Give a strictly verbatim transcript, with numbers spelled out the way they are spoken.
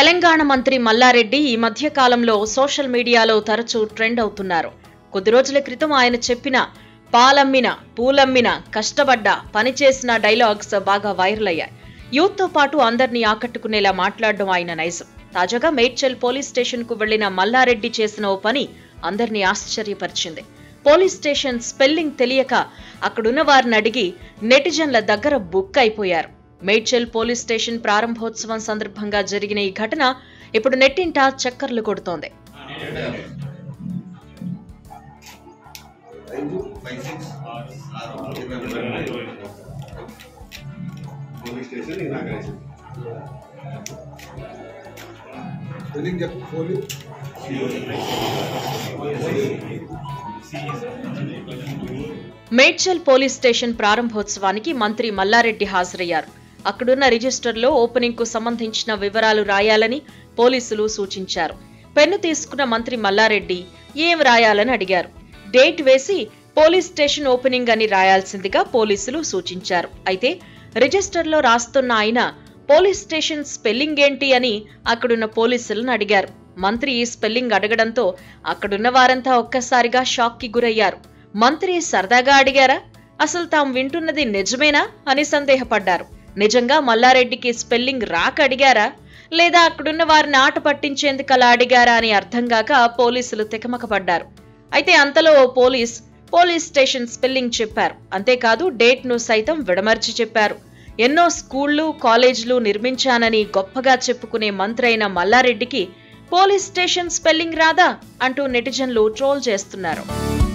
తెలంగాణ మంత్రి మల్లారెడ్డి ఈ మధ్య కాలంలో సోషల్ మీడియాలో తరచూ ట్రెండ్ అవుతున్నారు. కొద్ది రోజుల క్రితం ఆయన చెప్పిన పాలమ్మిన పూలమ్మిన కష్టపడ్డ పనిచేసిన డైలాగ్స్ బాగా వైరల్ అయ్యాయి. యూత్ తో పాటు అందరినీ ఆకట్టుకునేలా మాట్లాడడం ఆయన నైజం. తాజాగా మేడ్చల్ పోలీస్ స్టేషన్ కు వెళ్లిన మల్లారెడ్డి చేసిన ఓ పని అందరినీ ఆశ్చర్యపరిచింది. పోలీస్ స్టేషన్ స్పెల్లింగ్ తెలియక అక్కడున్న వారిని అడిగి నెటిజన్ల దగ్గర బుక్ అయిపోయారు. మేడ్చల్ పోలీస్ స్టేషన్ ప్రారంభోత్సవం సందర్భంగా జరిగిన ఈ ఘటన ఇప్పుడు నెట్టింట చక్కర్లు కొడుతోంది. మేడ్చల్ పోలీస్ స్టేషన్ ప్రారంభోత్సవానికి మంత్రి మల్లారెడ్డి హాజరయ్యారు. అక్కడున్న రిజిస్టర్లో ఓపెనింగ్ కు సంబంధించిన వివరాలు రాయాలని పోలీసులు సూచించారు. పెన్ను తీసుకున్న మంత్రి మల్లారెడ్డి ఏం రాయాలని అడిగారు. డేట్ వేసి పోలీస్ స్టేషన్ ఓపెనింగ్ అని రాయాల్సిందిగా పోలీసులు సూచించారు. అయితే రిజిస్టర్లో రాస్తున్న ఆయన పోలీస్ స్టేషన్ స్పెల్లింగ్ ఏంటి అని అక్కడున్న పోలీసులను అడిగారు. మంత్రి ఈ స్పెల్లింగ్ అడగడంతో అక్కడున్న వారంతా ఒక్కసారిగా షాక్ కి గురయ్యారు. మంత్రి సరదాగా అడిగారా, అసలు తాము వింటున్నది నిజమేనా అని సందేహపడ్డారు. నిజంగా మల్లారెడ్డికి స్పెల్లింగ్ రాక అడిగారా, లేదా అక్కడున్న వారిని ఆట పట్టించేందుకు అలా అడిగారా అని అర్థం కాక పోలీసులు తికమకపడ్డారు. అయితే అంతలో ఓ పోలీస్ పోలీస్ స్టేషన్ స్పెల్లింగ్ చెప్పారు. అంతేకాదు డేట్ ను సైతం విడమర్చి చెప్పారు. ఎన్నో స్కూళ్లు కాలేజీలు నిర్మించానని గొప్పగా చెప్పుకునే మంత్రి అయిన మల్లారెడ్డికి పోలీస్ స్టేషన్ స్పెల్లింగ్ రాదా అంటూ నెటిజన్లు ట్రోల్ చేస్తున్నారు.